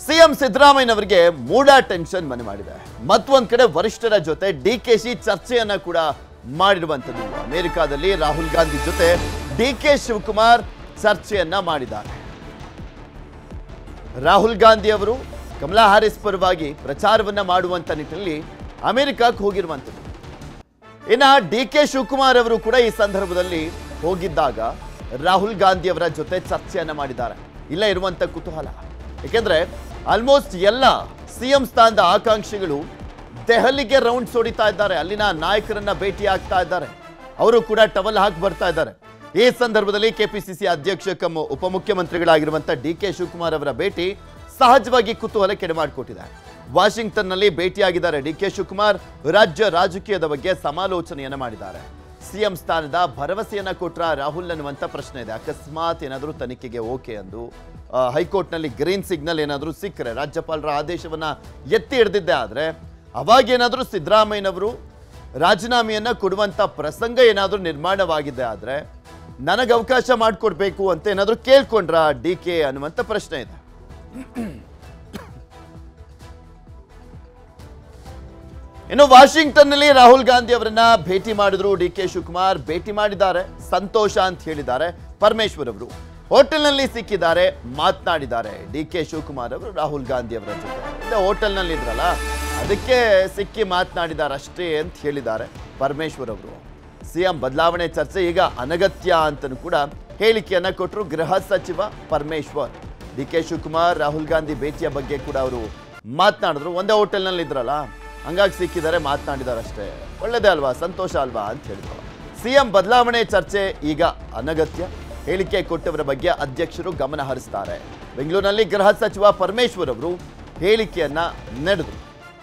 CM ಸಿದ್ದರಾಮಯ್ಯನವರಿಗೆ ಮೂಡ tension ಮನೆ ಮಾಡಿದೆ. ಮತ್ತೊಂದು ಕಡೆ ವರಿಷ್ಠರ ಜೊತೆ ಡಿಕೆಶಿ ಚರ್ಚೆಯನ್ನ ಕೂಡ ಮಾಡಿರುವಂತದ್ದು. ಅಮೆರಿಕಾದಲ್ಲಿ ರಾಹುಲ್ ಗಾಂಧಿ ಜೊತೆ ಡಿಕೆ ಶಿವಕುಮಾರ್ ಚರ್ಚೆಯನ್ನ ಮಾಡಿದ್ದಾರೆ. ರಾಹುಲ್ ಗಾಂಧಿ ಅವರು ಕಮಲಾ ಹ್ಯಾರಿಸ್ ಪರವಾಗಿ ಪ್ರಚಾರವನ್ನ ಮಾಡುವಂತ ನಿಟ್ಟಿನಲ್ಲಿ ಅಮೆರಿಕಕ್ಕೆ ಹೋಗಿರುವಂತದ್ದು. ಇನ್ನು ಡಿಕೆ ಶಿವಕುಮಾರ್ ಅವರು ಕೂಡ ಈ ಸಂದರ್ಭದಲ್ಲಿ ಹೋಗಿದ್ದಾಗ ರಾಹುಲ್ ಗಾಂಧಿ ಅವರ ಜೊತೆ ಚರ್ಚೆಯನ್ನ ಮಾಡಿದ್ದಾರೆ. ಇಲ್ಲ ಇರುವಂತ ಕುತೂಹಲ, ಯಾಕೆಂದ್ರೆ ಆಲ್ಮೋಸ್ಟ್ ಎಲ್ಲ ಸಿಎಂ ಸ್ಥಾನದ ಆಕಾಂಕ್ಷಿಗಳು ದೆಹಲಿಗೆ ರೌಂಡ್ಸ್ ಹೊಡಿತಾ ಇದ್ದಾರೆ, ಅಲ್ಲಿನ ನಾಯಕರನ್ನ ಭೇಟಿ ಆಗ್ತಾ ಇದ್ದಾರೆ, ಅವರು ಕೂಡ ಟವಲ್ ಹಾಕಿ ಬರ್ತಾ ಇದ್ದಾರೆ. ಈ ಸಂದರ್ಭದಲ್ಲಿ ಕೆಪಿಸಿಸಿ ಅಧ್ಯಕ್ಷ ಕಮ್ ಉಪಮುಖ್ಯಮಂತ್ರಿಗಳಾಗಿರುವಂತಹ ಡಿಕೆ ಶಿವಕುಮಾರ್ ಅವರ ಭೇಟಿ ಸಹಜವಾಗಿ ಕುತೂಹಲ ಕೆಡಮಾಡಿಕೊಟ್ಟಿದೆ. ವಾಷಿಂಗ್ಟನ್ನಲ್ಲಿ ಭೇಟಿಯಾಗಿದ್ದಾರೆ ಡಿಕೆ ಶಿವಕುಮಾರ್. ರಾಜ್ಯ ರಾಜಕೀಯದ ಬಗ್ಗೆ ಸಮಾಲೋಚನೆಯನ್ನ ಮಾಡಿದ್ದಾರೆ. ಸಿಎಂ ಸ್ಥಾನದ ಭರವಸೆಯನ್ನ ಕೊಟ್ರ ರಾಹುಲ್ ಅನ್ನುವಂಥ ಪ್ರಶ್ನೆ ಇದೆ. ಅಕಸ್ಮಾತ್ ಏನಾದರೂ ತನಿಖೆಗೆ ಓಕೆ ಅಂದು ಹೈಕೋರ್ಟ್ನಲ್ಲಿ ಗ್ರೀನ್ ಸಿಗ್ನಲ್ ಏನಾದರೂ ಸಿಕ್ಕರೆ, ರಾಜ್ಯಪಾಲರ ಆದೇಶವನ್ನ ಎತ್ತಿ ಹಿಡಿದಿದ್ದೆ ಆದರೆ ಅವಾಗೇನಾದರೂ ಸಿದ್ದರಾಮಯ್ಯನವರು ರಾಜೀನಾಮೆಯನ್ನ ಕೊಡುವಂತ ಪ್ರಸಂಗ ಏನಾದರೂ ನಿರ್ಮಾಣವಾಗಿದೆ ಆದರೆ ನನಗೆ ಅವಕಾಶ ಮಾಡಿಕೊಡ್ಬೇಕು ಅಂತ ಏನಾದರೂ ಕೇಳ್ಕೊಂಡ್ರ ಡಿಕೆ ಅನ್ನುವಂಥ ಪ್ರಶ್ನೆ ಇದೆ. ಇನ್ನು ವಾಷಿಂಗ್ಟನ್ನಲ್ಲಿ ರಾಹುಲ್ ಗಾಂಧಿ ಅವರನ್ನ ಭೇಟಿ ಮಾಡಿದ್ರು ಡಿಕೆ ಶಿವಕುಮಾರ್. ಭೇಟಿ ಮಾಡಿದ್ದಾರೆ, ಸಂತೋಷ ಅಂತ ಹೇಳಿದ್ದಾರೆ ಪರಮೇಶ್ವರ್ ಅವರು. ಹೋಟೆಲ್ನಲ್ಲಿ ಸಿಕ್ಕಿದ್ದಾರೆ, ಮಾತನಾಡಿದ್ದಾರೆ ಡಿಕೆ ಶಿವಕುಮಾರ್ ಅವರು ರಾಹುಲ್ ಗಾಂಧಿ ಅವರ ಜೊತೆ. ಹೋಟೆಲ್ನಲ್ಲಿ ಇದ್ರಲ್ಲ, ಅದಕ್ಕೆ ಸಿಕ್ಕಿ ಮಾತನಾಡಿದ್ದಾರೆ ಅಷ್ಟೇ ಅಂತ ಹೇಳಿದ್ದಾರೆ ಪರಮೇಶ್ವರ್ ಅವರು. ಸಿಎಂ ಬದಲಾವಣೆ ಚರ್ಚೆ ಈಗ ಅನಗತ್ಯ ಅಂತಲೂ ಕೂಡ ಹೇಳಿಕೆಯನ್ನ ಕೊಟ್ಟರು ಗೃಹ ಸಚಿವ ಪರಮೇಶ್ವರ್. ಡಿಕೆ ಶಿವಕುಮಾರ್ ರಾಹುಲ್ ಗಾಂಧಿ ಭೇಟಿಯ ಬಗ್ಗೆ ಕೂಡ ಅವರು ಮಾತನಾಡಿದ್ರು. ಒಂದೇ ಹೋಟೆಲ್ನಲ್ಲಿ ಇದ್ರಲ್ಲ, ಹಂಗಾಗಿ ಸಿಕ್ಕಿದ್ದಾರೆ, ಮಾತನಾಡಿದ್ದಾರೆ ಅಷ್ಟೇ. ಒಳ್ಳೆಯದೇ ಅಲ್ವಾ, ಸಂತೋಷ ಅಲ್ವಾ ಅಂತ ಹೇಳಿದ್ರು. ಸಿಎಂ ಬದಲಾವಣೆ ಚರ್ಚೆ ಈಗ ಅನಗತ್ಯ, ಹೇಳಿಕೆ ಕೊಟ್ಟವರ ಬಗ್ಗೆ ಅಧ್ಯಕ್ಷರು ಗಮನ ಹರಿಸ್ತಾರೆ. ಬೆಂಗಳೂರಿನಲ್ಲಿ ಗೃಹ ಸಚಿವ ಪರಮೇಶ್ವರ್ ಅವರು ಹೇಳಿಕೆಯನ್ನ ನಡೆದರು.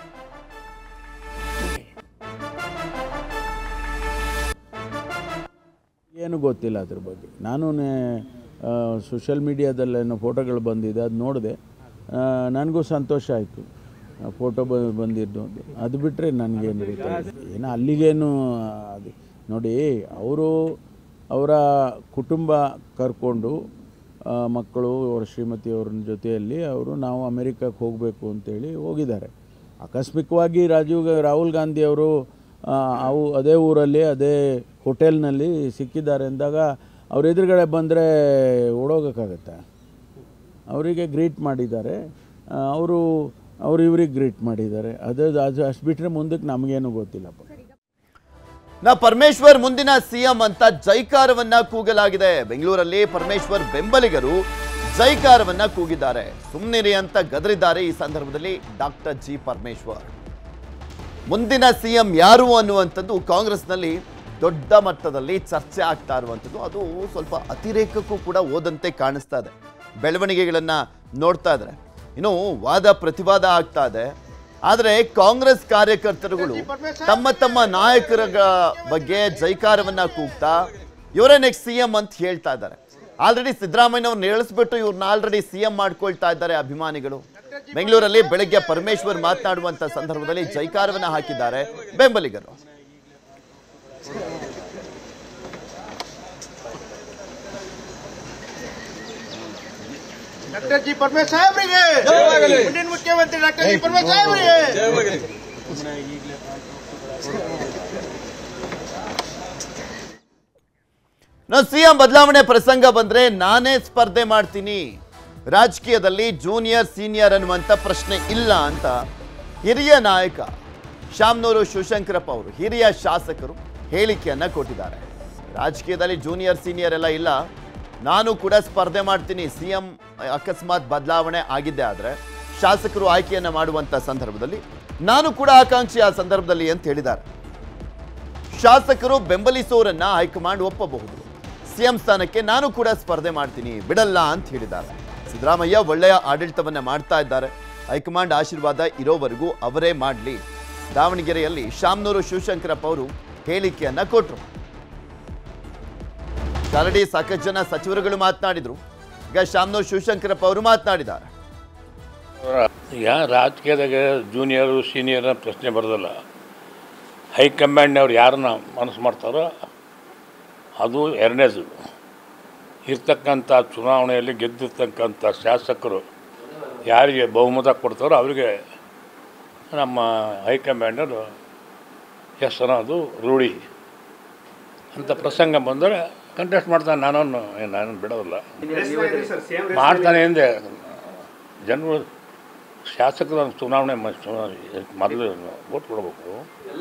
ಏನು ಗೊತ್ತಿಲ್ಲ ಅದ್ರ ಬಗ್ಗೆ. ನಾನು ಸೋಷಿಯಲ್ ಮೀಡಿಯಾದಲ್ಲೇನೋ ಫೋಟೋಗಳು ಬಂದಿದೆ, ಅದು ನೋಡಿದೆ, ನನಗೂ ಸಂತೋಷ ಆಯಿತು ಫೋಟೋ ಬಂದಿದ್ದು. ಅದು ಬಿಟ್ಟರೆ ನನಗೇನು ಏನೋ ಅಲ್ಲಿಗೇನು ಅದು ನೋಡಿ, ಅವರ ಕುಟುಂಬ ಕರ್ಕೊಂಡು ಮಕ್ಕಳು ಅವರ ಶ್ರೀಮತಿಯವ್ರ ಜೊತೆಯಲ್ಲಿ ನಾವು ಅಮೇರಿಕಕ್ಕೆ ಹೋಗಬೇಕು ಅಂತೇಳಿ ಹೋಗಿದ್ದಾರೆ. ಆಕಸ್ಮಿಕವಾಗಿ ರಾಹುಲ್ ಗಾಂಧಿ ಅವರು ಅದೇ ಊರಲ್ಲಿ ಅದೇ ಹೋಟೆಲ್ನಲ್ಲಿ ಸಿಕ್ಕಿದ್ದಾರೆ ಅಂದಾಗ ಅವ್ರ ಎದುರುಗಡೆ ಬಂದರೆ ಓಡೋಗೋಕ್ಕಾಗತ್ತೆ? ಅವರಿಗೆ ಗ್ರೀಟ್ ಮಾಡಿದ್ದಾರೆ, ಅವರು ಇವ್ರಿಗೆ ಗ್ರೀಟ್ ಮಾಡಿದ್ದಾರೆ. ಅದು ಅಷ್ಟು ಬಿಟ್ಟರೆ ಮುಂದಕ್ಕೆ ನಮಗೇನು ಗೊತ್ತಿಲ್ಲಪ್ಪ. ಪರಮೇಶ್ವರ್ ಮುಂದಿನ ಸಿಎಂ ಅಂತ ಜೈಕಾರವನ್ನ ಕೂಗಲಾಗಿದೆ. ಬೆಂಗಳೂರಲ್ಲಿ ಪರಮೇಶ್ವರ್ ಬೆಂಬಲಿಗರು ಜೈಕಾರವನ್ನ ಕೂಗಿದ್ದಾರೆ. ಸುಮ್ಮನಿರಿ ಅಂತ ಗದರಿದ್ದಾರೆ. ಈ ಸಂದರ್ಭದಲ್ಲಿ ಡಾಕ್ಟರ್ ಜಿ ಪರಮೇಶ್ವರ್ ಮುಂದಿನ ಸಿಎಂ ಯಾರು ಅನ್ನುವಂಥದ್ದು ಕಾಂಗ್ರೆಸ್ನಲ್ಲಿ ದೊಡ್ಡ ಮಟ್ಟದಲ್ಲಿ ಚರ್ಚೆ ಆಗ್ತಾ ಇರುವಂಥದ್ದು. ಅದು ಸ್ವಲ್ಪ ಅತಿರೇಕಕ್ಕೂ ಕೂಡ ಹೋದಂತೆ ಕಾಣಿಸ್ತಾ ಇದೆ. ಬೆಳವಣಿಗೆಗಳನ್ನ ನೋಡ್ತಾ ಇದ್ದಾರೆ. ಇನ್ನು ವಾದ ಪ್ರತಿವಾದ ಆಗ್ತಾ ಇದೆ. ಆದರೆ ಕಾಂಗ್ರೆಸ್ ಕಾರ್ಯಕರ್ತರುಗಳು ತಮ್ಮ ನಾಯಕರ ಬಗ್ಗೆ ಜೈಕಾರವನ್ನ ಕೂಗ್ತಾ ಇವರೇ ನೆಕ್ಸ್ಟ್ ಸಿಎಂ ಅಂತ ಹೇಳ್ತಾ ಇದ್ದಾರೆ. ಆಲ್ರೆಡಿ ಸಿದ್ದರಾಮಯ್ಯನವ್ರನ್ನ ಏಳಿಸ್ಬಿಟ್ಟು ಇವ್ರನ್ನ ಆಲ್ರೆಡಿ ಸಿಎಂ ಮಾಡ್ಕೊಳ್ತಾ ಇದ್ದಾರೆ ಅಭಿಮಾನಿಗಳು. ಬೆಂಗಳೂರಲ್ಲಿ ಬೆಳಗ್ಗೆ ಪರಮೇಶ್ವರ್ ಮಾತನಾಡುವಂತ ಸಂದರ್ಭದಲ್ಲಿ ಜೈಕಾರವನ್ನ ಹಾಕಿದ್ದಾರೆ ಬೆಂಬಲಿಗರು. ಡಾಕ್ಟರ್ ಜಿ ಪರಮೇಶ್ವರ್ ಸಾಹೇಬ್ರಿಗೆ ಜಯವಾಗಲಿ. ಮುಂದಿನ ಮುಖ್ಯಮಂತ್ರಿ ಡಾಕ್ಟರ್ ಜಿ ಪರಮೇಶ್ವರ್ ಸಾಹೇಬ್ರಿಗೆ ಜಯವಾಗಲಿ. ಸಿಎಂ ಬದಲಾವಣೆ ಪ್ರಸಂಗ ಬಂದ್ರೆ ನಾನೇ ಸ್ಪರ್ಧೆ ಮಾಡ್ತೀನಿ, ರಾಜಕೀಯದಲ್ಲಿ ಜೂನಿಯರ್ ಸೀನಿಯರ್ ಅನ್ನುವಂಥ ಪ್ರಶ್ನೆ ಇಲ್ಲ ಅಂತ ಹಿರಿಯ ನಾಯಕ ಶಾಮನೂರು ಶಿವಶಂಕರಪ್ಪ ಅವರು, ಹಿರಿಯ ಶಾಸಕರು ಹೇಳಿಕೆಯನ್ನ ಕೊಟ್ಟಿದ್ದಾರೆ. ರಾಜಕೀಯದಲ್ಲಿ ಜೂನಿಯರ್ ಸೀನಿಯರ್ ಎಲ್ಲ ಇಲ್ಲ, ನಾನು ಕೂಡ ಸ್ಪರ್ಧೆ ಮಾಡ್ತೀನಿ. ಸಿಎಂ ಅಕಸ್ಮಾತ್ ಬದಲಾವಣೆ ಆಗಿದ್ದೆ ಆದರೆ ಶಾಸಕರು ಆಯ್ಕೆಯನ್ನ ಮಾಡುವಂತ ಸಂದರ್ಭದಲ್ಲಿ ನಾನು ಕೂಡ ಆಕಾಂಕ್ಷಿ ಆ ಸಂದರ್ಭದಲ್ಲಿ ಅಂತ ಹೇಳಿದ್ದಾರೆ. ಶಾಸಕರು ಬೆಂಬಲಿಸೋರನ್ನ ಹೈಕಮಾಂಡ್ ಒಪ್ಪಬಹುದು. ಸಿಎಂ ಸ್ಥಾನಕ್ಕೆ ನಾನು ಕೂಡ ಸ್ಪರ್ಧೆ ಮಾಡ್ತೀನಿ, ಬಿಡಲ್ಲ ಅಂತ ಹೇಳಿದ್ದಾರೆ. ಸಿದ್ದರಾಮಯ್ಯ ಒಳ್ಳೆಯ ಆಡಳಿತವನ್ನ ಮಾಡ್ತಾ ಇದ್ದಾರೆ, ಹೈಕಮಾಂಡ್ ಆಶೀರ್ವಾದ ಇರೋವರೆಗೂ ಅವರೇ ಮಾಡಲಿ. ದಾವಣಗೆರೆಯಲ್ಲಿ ಶಾಮನೂರು ಶಿವಶಂಕರಪ್ಪ ಅವರು ಹೇಳಿಕೆಯನ್ನ ಕೊಟ್ಟರು. ಆಲ್ರೆಡಿ ಸಾಕಷ್ಟು ಜನ ಸಚಿವರುಗಳು ಮಾತನಾಡಿದ್ರು. ಈಗ ಶಾಮನೂರು ಶಿವಶಂಕರಪ್ಪ ಅವರು ಮಾತನಾಡಿದ್ದಾರೆ. ಈಗ ರಾಜಕೀಯದಾಗ ಜೂನಿಯರು ಸೀನಿಯರ್ ಪ್ರಶ್ನೆ ಬರೋದಲ್ಲ. ಹೈಕಮಾಂಡ್ನವ್ರು ಯಾರನ್ನ ಮನಸ್ಸು ಮಾಡ್ತಾರೋ ಅದು ಎರಡನೇದು. ಇರ್ತಕ್ಕಂಥ ಚುನಾವಣೆಯಲ್ಲಿ ಗೆದ್ದಿರ್ತಕ್ಕಂಥ ಶಾಸಕರು ಯಾರಿಗೆ ಬಹುಮತ ಕೊಡ್ತಾರೋ ಅವರಿಗೆ ನಮ್ಮ ಹೈಕಮಾಂಡರು ಎಸ್ ಅನ್ನೋದು ರೂಢಿ ಅಂತ ಪ್ರಸಂಗ ಬಂದರೆ ಕಂಟೆಸ್ಟ್ ಮಾಡ್ತಾನೆ. ನಾನು ಬಿಡೋದಿಲ್ಲ, ಮಾಡ್ತಾನೆ ಎಂದೆ. ಜನರು ಶಾಸಕರ ಚುನಾವಣೆ ಮೊದಲು ವೋಟ್ ಕೊಡಬೇಕು.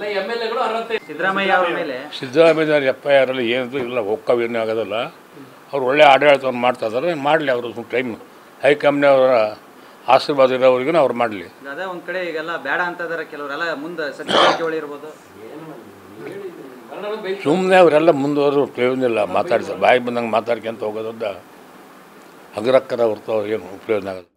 ಸಿದ್ದರಾಮಯ್ಯ FIR ಅಲ್ಲಿ ಏನಿದ್ರು ಇಲ್ಲ, ಒಕ್ಕವೇನೂ ಆಗೋದಿಲ್ಲ. ಅವ್ರು ಒಳ್ಳೆ ಆಡಳಿತವನ್ನು ಮಾಡ್ತಾ ಇದ್ದಾರೆ, ಮಾಡಲಿ. ಅವರು ಟೈಮ್ ಹೈಕಮಾಂಡ್ನವರ ಆಶೀರ್ವಾದ ಇರೋವ್ರಿಗೂ ಅವ್ರು ಮಾಡಲಿ. ಅದೇ ಒಂದು ಕಡೆ ಈಗೆಲ್ಲ ಬೇಡ ಅಂತಂದ್ರೆ ಕೆಲವರೆಲ್ಲ ಮುಂದೆ ಸಚಿವ ಇರ್ಬೋದು. ಸುಮ್ಮನೆ ಅವರೆಲ್ಲ ಮುಂದುವರೆದು ಪ್ರಯೋಜನ ಇಲ್ಲ. ಮಾತಾಡ್ತಾರೆ, ಬಾಯಿಗೆ ಬಂದಂಗೆ ಮಾತಾಡ್ಕೊಂತ ಹೋಗೋದ್ರಿಂದ ಹಗರಕ್ಕರ ಹೊರತು ಏನು ಪ್ರಯೋಜನ ಆಗೋದು.